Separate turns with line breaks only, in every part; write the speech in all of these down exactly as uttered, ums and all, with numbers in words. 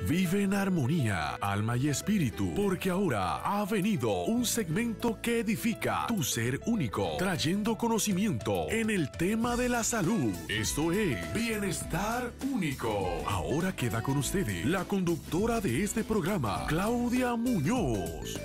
Vive en armonía, alma y espíritu, porque ahora ha venido un segmento que edifica tu ser único, trayendo conocimiento en el tema de la salud. Esto es Bienestar Único. Ahora queda con ustedes la conductora de este programa, Claudia Muñoz.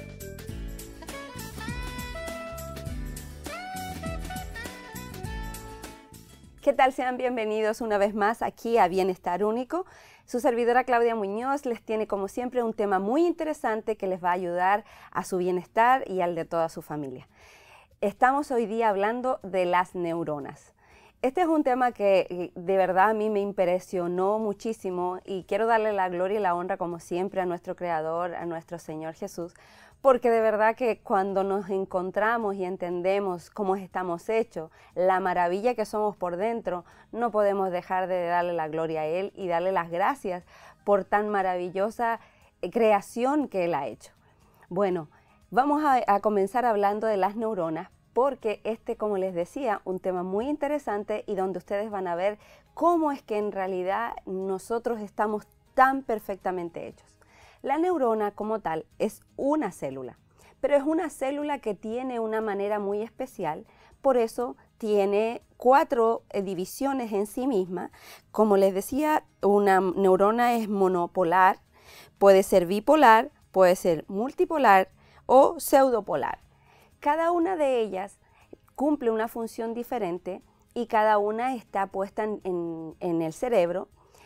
¿Qué tal? Sean bienvenidos una vez más aquí a Bienestar Único. Su servidora Claudia Muñoz les tiene como siempre un tema muy interesante que les va a ayudar a su bienestar y al de toda su familia. Estamos hoy día hablando de las neuronas. Este es un tema que de verdad a mí me impresionó muchísimo y quiero darle la gloria y la honra como siempre a nuestro Creador, a nuestro Señor Jesús, porque de verdad que cuando nos encontramos y entendemos cómo estamos hechos, la maravilla que somos por dentro, no podemos dejar de darle la gloria a Él y darle las gracias por tan maravillosa creación que Él ha hecho. Bueno, vamos a, a comenzar hablando de las neuronas, porque este, como les decía, un tema muy interesante y donde ustedes van a ver cómo es que en realidad nosotros estamos tan perfectamente hechos. La neurona como tal es una célula, pero es una célula que tiene una manera muy especial, por eso tiene cuatro divisiones en sí misma. Como les decía, una neurona es monopolar, puede ser bipolar, puede ser multipolar o pseudopolar. Cada una de ellas cumple una función diferente y cada una está puesta en, en, en el cerebro.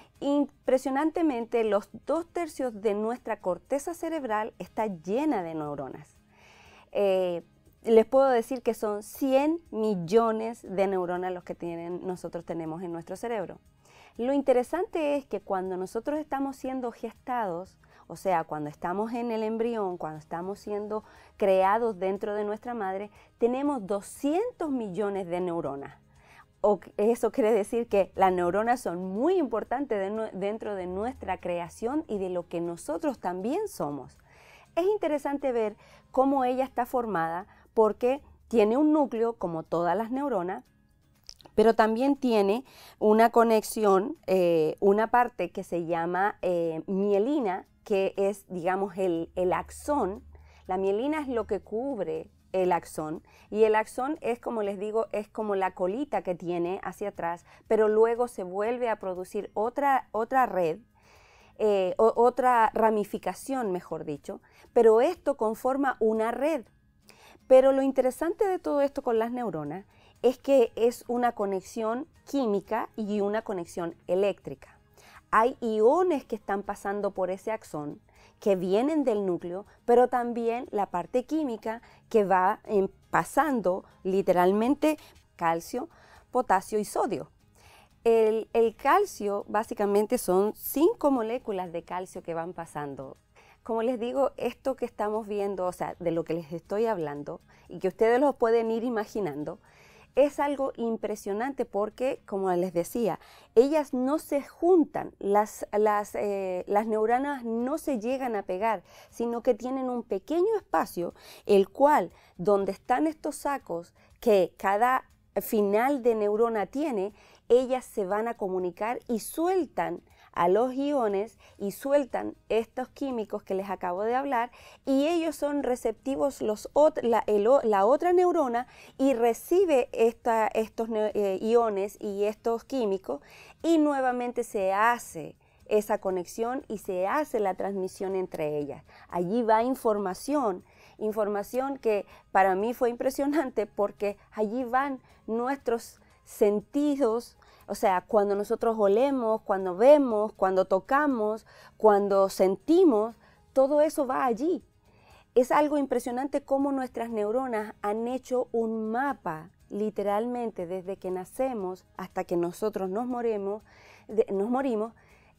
Impresionantemente, los dos tercios de nuestra corteza cerebral está llena de neuronas. Eh, les puedo decir que son cien millones de neuronas los que tienen, nosotros tenemos en nuestro cerebro. Lo interesante es que cuando nosotros estamos siendo gestados, o sea, cuando estamos en el embrión, cuando estamos siendo creados dentro de nuestra madre, tenemos doscientos millones de neuronas. O eso quiere decir que las neuronas son muy importantes de, dentro de nuestra creación y de lo que nosotros también somos. Es interesante ver cómo ella está formada porque tiene un núcleo como todas las neuronas, pero también tiene una conexión, eh, una parte que se llama eh, mielina, que es, digamos, el, el axón. La mielina es lo que cubre el axón, y el axón es, como les digo, es como la colita que tiene hacia atrás, pero luego se vuelve a producir otra, otra red, eh, o, otra ramificación, mejor dicho, pero esto conforma una red. Pero lo interesante de todo esto con las neuronas es que es una conexión química y una conexión eléctrica. Hay iones que están pasando por ese axón, que vienen del núcleo, pero también la parte química que va eh, pasando literalmente calcio, potasio y sodio. El, el calcio básicamente son cinco moléculas de calcio que van pasando. Como les digo, esto que estamos viendo, o sea, de lo que les estoy hablando y que ustedes lo pueden ir imaginando, es algo impresionante porque, como les decía, ellas no se juntan, las, las, eh, las neuronas no se llegan a pegar, sino que tienen un pequeño espacio, el cual, donde están estos sacos que cada final de neurona tiene, ellas se van a comunicar y sueltan a los iones y sueltan estos químicos que les acabo de hablar, y ellos son receptivos, los, la, el, la otra neurona, y recibe esta, estos eh, iones y estos químicos, y nuevamente se hace esa conexión y se hace la transmisión entre ellas. Allí va información, información que para mí fue impresionante porque allí van nuestros sentidos. O sea, cuando nosotros olemos, cuando vemos, cuando tocamos, cuando sentimos, todo eso va allí. Es algo impresionante cómo nuestras neuronas han hecho un mapa, literalmente, desde que nacemos hasta que nosotros nos morimos, de, nos morimos,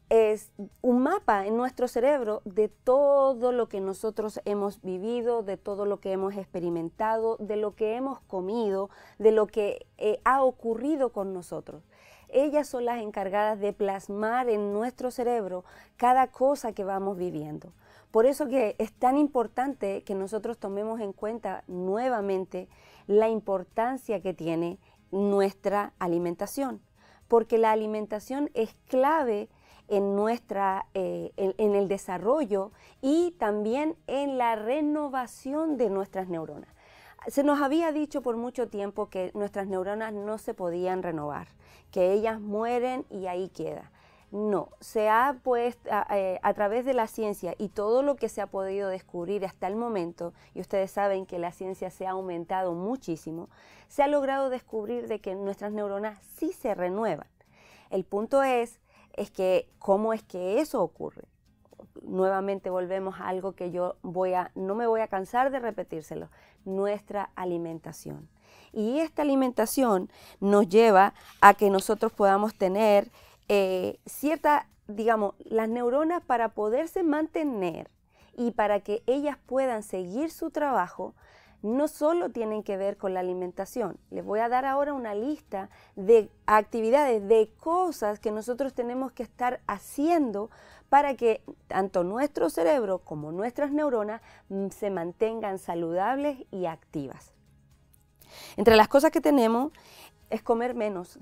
es un mapa en nuestro cerebro de todo lo que nosotros hemos vivido, de todo lo que hemos experimentado, de lo que hemos comido, de lo que eh, ha ocurrido con nosotros. Ellas son las encargadas de plasmar en nuestro cerebro cada cosa que vamos viviendo. Por eso que es tan importante que nosotros tomemos en cuenta nuevamente la importancia que tiene nuestra alimentación, porque la alimentación es clave en, nuestra, eh, en, en el el desarrollo y también en la renovación de nuestras neuronas. Se nos había dicho por mucho tiempo que nuestras neuronas no se podían renovar, que ellas mueren y ahí queda. No, se ha puesto a, a, a través de la ciencia y todo lo que se ha podido descubrir hasta el momento, y ustedes saben que la ciencia se ha aumentado muchísimo, se ha logrado descubrir de que nuestras neuronas sí se renuevan. El punto es, es que cómo es que eso ocurre. Nuevamente volvemos a algo que yo voy a, no me voy a cansar de repetírselo, nuestra alimentación. Y esta alimentación nos lleva a que nosotros podamos tener eh, cierta, digamos, las neuronas para poderse mantener y para que ellas puedan seguir su trabajo, no solo tienen que ver con la alimentación. Les voy a dar ahora una lista de actividades, de cosas que nosotros tenemos que estar haciendo para que tanto nuestro cerebro como nuestras neuronas se mantengan saludables y activas. Entre las cosas que tenemos es comer menos.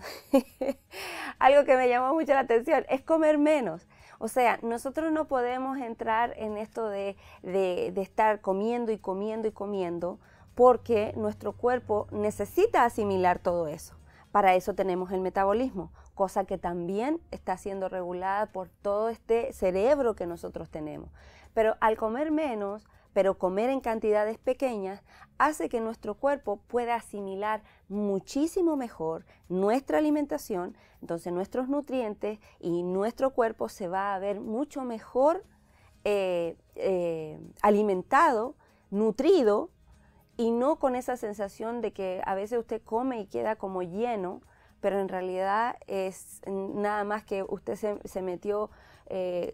Algo que me llamó mucho la atención es comer menos. O sea, nosotros no podemos entrar en esto de, de, de estar comiendo y comiendo y comiendo porque nuestro cuerpo necesita asimilar todo eso. Para eso tenemos el metabolismo, cosa que también está siendo regulada por todo este cerebro que nosotros tenemos. Pero al comer menos, pero comer en cantidades pequeñas, hace que nuestro cuerpo pueda asimilar muchísimo mejor nuestra alimentación, entonces nuestros nutrientes, y nuestro cuerpo se va a ver mucho mejor eh, eh, alimentado, nutrido, y no con esa sensación de que a veces usted come y queda como lleno, pero en realidad es nada más que usted se, se metió eh,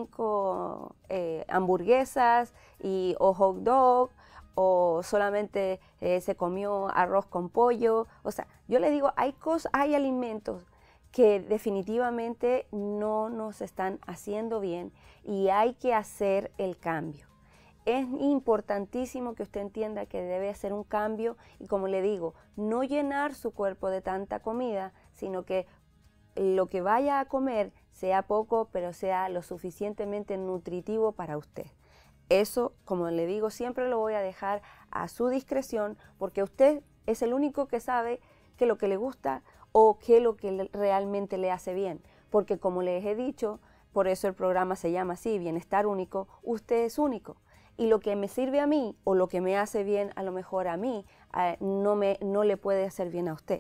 cinco eh, hamburguesas y, o hot dog, o solamente eh, se comió arroz con pollo. O sea, yo le digo, hay cosas, hay alimentos que definitivamente no nos están haciendo bien y hay que hacer el cambio. Es importantísimo que usted entienda que debe hacer un cambio y, como le digo, no llenar su cuerpo de tanta comida, sino que lo que vaya a comer sea poco, pero sea lo suficientemente nutritivo para usted. Eso, como le digo, siempre lo voy a dejar a su discreción, porque usted es el único que sabe qué es lo que le gusta o qué es lo que realmente le hace bien. Porque, como les he dicho, por eso el programa se llama así, Bienestar Único, usted es único. Y lo que me sirve a mí o lo que me hace bien a lo mejor a mí, eh, no, me, no le puede hacer bien a usted.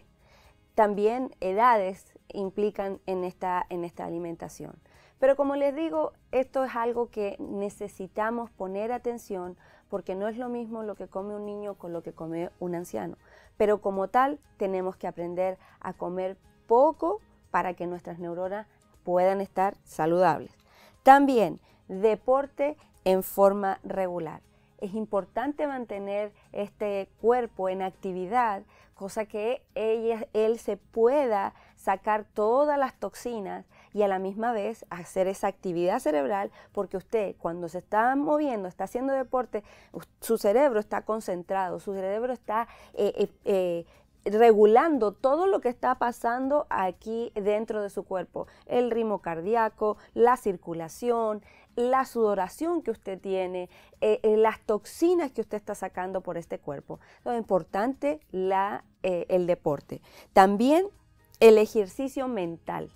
También edades implican en esta, en esta alimentación. Pero como les digo, esto es algo que necesitamos poner atención porque no es lo mismo lo que come un niño con lo que come un anciano. Pero como tal, tenemos que aprender a comer poco para que nuestras neuronas puedan estar saludables. También, deporte en forma regular. Es importante mantener este cuerpo en actividad, cosa que ella, él se pueda sacar todas las toxinas y a la misma vez hacer esa actividad cerebral, porque usted cuando se está moviendo, está haciendo deporte, su cerebro está concentrado, su cerebro está eh, eh, eh, regulando todo lo que está pasando aquí dentro de su cuerpo, el ritmo cardíaco, la circulación, la sudoración que usted tiene, eh, eh, las toxinas que usted está sacando por este cuerpo. Entonces, es importante la, eh, el deporte. También el ejercicio mental.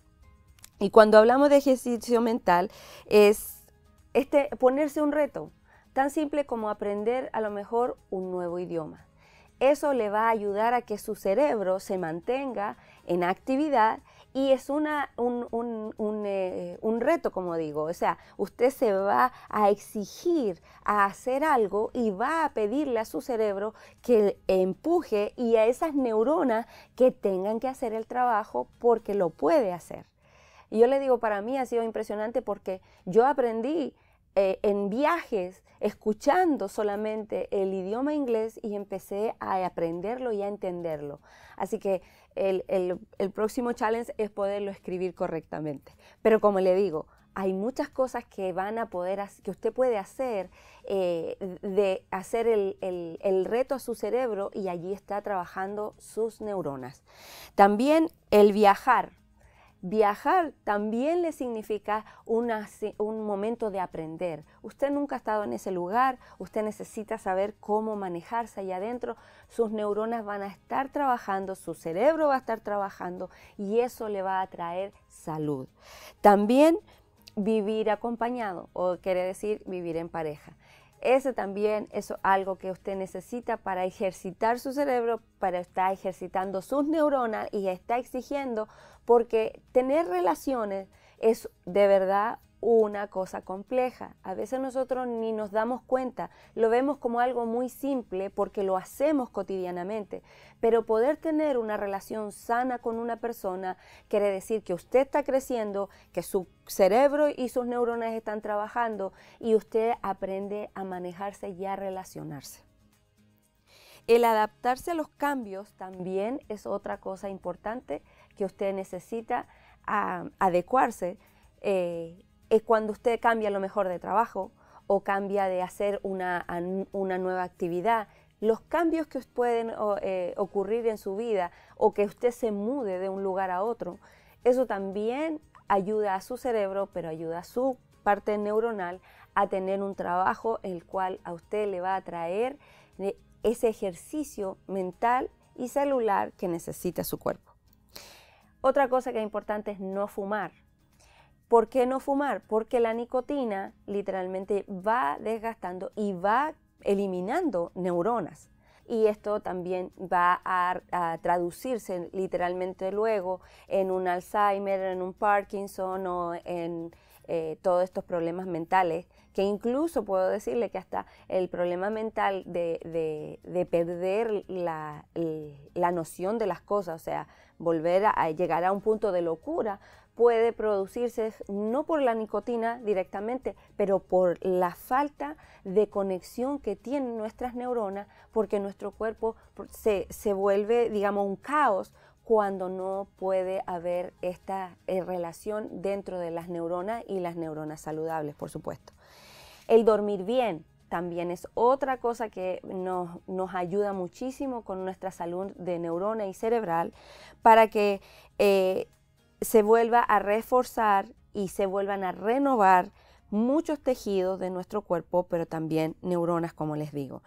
Y cuando hablamos de ejercicio mental, es este, ponerse un reto, tan simple como aprender a lo mejor un nuevo idioma. Eso le va a ayudar a que su cerebro se mantenga en actividad y es una, un, un, un, eh, un reto, como digo. O sea, usted se va a exigir a hacer algo y va a pedirle a su cerebro que empuje y a esas neuronas que tengan que hacer el trabajo porque lo puede hacer. Y yo le digo, para mí ha sido impresionante porque yo aprendí Eh, en viajes, escuchando solamente el idioma inglés y empecé a aprenderlo y a entenderlo. Así que el, el, el próximo challenge es poderlo escribir correctamente. Pero como le digo, hay muchas cosas que van a poder, que usted puede hacer, eh, de hacer el, el, el reto a su cerebro y allí está trabajando sus neuronas. También el viajar. Viajar también le significa una, un momento de aprender. Usted nunca ha estado en ese lugar, usted necesita saber cómo manejarse allá adentro. Sus neuronas van a estar trabajando, su cerebro va a estar trabajando y eso le va a traer salud. También vivir acompañado, o quiere decir vivir en pareja. Ese también es algo que usted necesita para ejercitar su cerebro, para estar ejercitando sus neuronas y está exigiendo, porque tener relaciones es de verdad una cosa compleja. A veces nosotros ni nos damos cuenta, lo vemos como algo muy simple porque lo hacemos cotidianamente, pero poder tener una relación sana con una persona quiere decir que usted está creciendo, que su cerebro y sus neuronas están trabajando y usted aprende a manejarse y a relacionarse. El adaptarse a los cambios también es otra cosa importante que usted necesita a, adecuarse. Eh, es cuando usted cambia a lo mejor de trabajo o cambia de hacer una, una nueva actividad. Los cambios que pueden eh, ocurrir en su vida o que usted se mude de un lugar a otro, eso también ayuda a su cerebro, pero ayuda a su parte neuronal a tener un trabajo en el cual a usted le va a traer ese ejercicio mental y celular que necesita su cuerpo. Otra cosa que es importante es no fumar. ¿Por qué no fumar? Porque la nicotina literalmente va desgastando y va eliminando neuronas. Y esto también va a, a traducirse literalmente luego en un Alzheimer, en un Parkinson o en eh, todos estos problemas mentales, que incluso puedo decirle que hasta el problema mental de, de, de perder la, la noción de las cosas, o sea, volver a, a llegar a un punto de locura, puede producirse no por la nicotina directamente, pero por la falta de conexión que tienen nuestras neuronas, porque nuestro cuerpo se, se vuelve, digamos, un caos cuando no puede haber esta eh, relación dentro de las neuronas y las neuronas saludables, por supuesto. El dormir bien también es otra cosa que nos, nos ayuda muchísimo con nuestra salud de neurona y cerebral para que eh, se vuelva a reforzar y se vuelvan a renovar muchos tejidos de nuestro cuerpo, pero también neuronas, como les digo.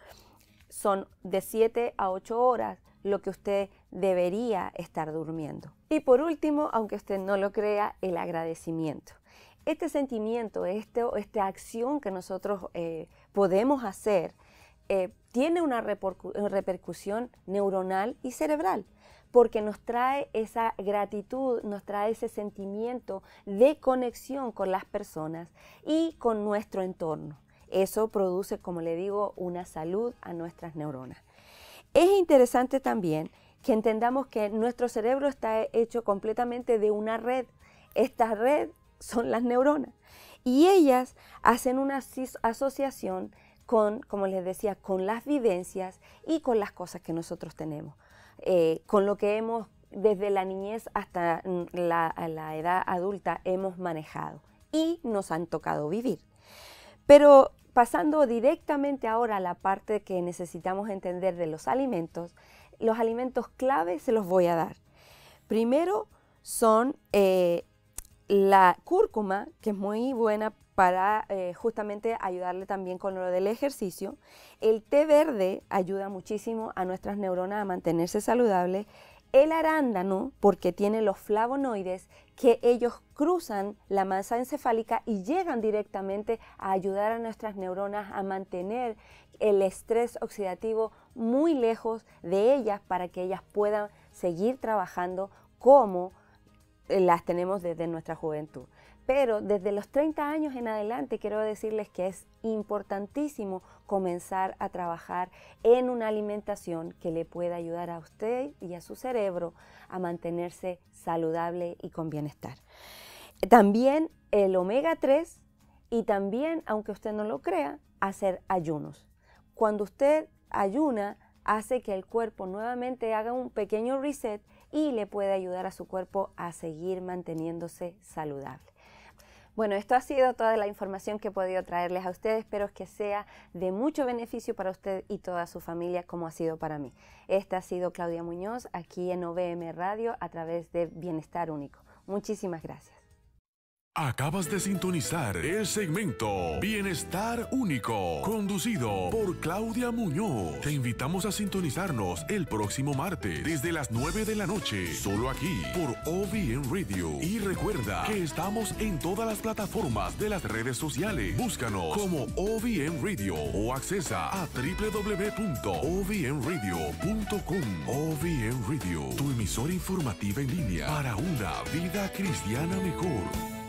Son de siete a ocho horas lo que usted debería estar durmiendo. Y por último, aunque usted no lo crea, el agradecimiento. Este sentimiento, este, esta acción que nosotros eh, podemos hacer, eh, tiene una repercusión neuronal y cerebral, porque nos trae esa gratitud, nos trae ese sentimiento de conexión con las personas y con nuestro entorno. Eso produce, como le digo, una salud a nuestras neuronas. Es interesante también que entendamos que nuestro cerebro está hecho completamente de una red. Esta red son las neuronas y ellas hacen una asociación con, como les decía, con las vivencias y con las cosas que nosotros tenemos. Eh, con lo que hemos, desde la niñez hasta la, la edad adulta, hemos manejado y nos han tocado vivir. Pero pasando directamente ahora a la parte que necesitamos entender de los alimentos, los alimentos clave se los voy a dar. Primero son eh, la cúrcuma, que es muy buena para eh, justamente ayudarle también con lo del ejercicio. El té verde ayuda muchísimo a nuestras neuronas a mantenerse saludables. El arándano, porque tiene los flavonoides que ellos cruzan la masa encefálica y llegan directamente a ayudar a nuestras neuronas a mantener el estrés oxidativo muy lejos de ellas para que ellas puedan seguir trabajando como las tenemos desde nuestra juventud. Pero desde los treinta años en adelante quiero decirles que es importantísimo comenzar a trabajar en una alimentación que le pueda ayudar a usted y a su cerebro a mantenerse saludable y con bienestar. También el omega tres y también, aunque usted no lo crea, hacer ayunos. Cuando usted ayuna, hace que el cuerpo nuevamente haga un pequeño reset y le puede ayudar a su cuerpo a seguir manteniéndose saludable. Bueno, esto ha sido toda la información que he podido traerles a ustedes. Espero que sea de mucho beneficio para usted y toda su familia, como ha sido para mí. Esta ha sido Claudia Muñoz, aquí en O V M Radio, a través de Bienestar Único. Muchísimas gracias.
Acabas de sintonizar el segmento Bienestar Único, conducido por Claudia Muñoz. Te invitamos a sintonizarnos el próximo martes desde las nueve de la noche, solo aquí por O V N Radio. Y recuerda que estamos en todas las plataformas de las redes sociales. Búscanos como O V N Radio o accesa a w w w punto o v n radio punto com. O V N Radio, tu emisora informativa en línea para una vida cristiana mejor.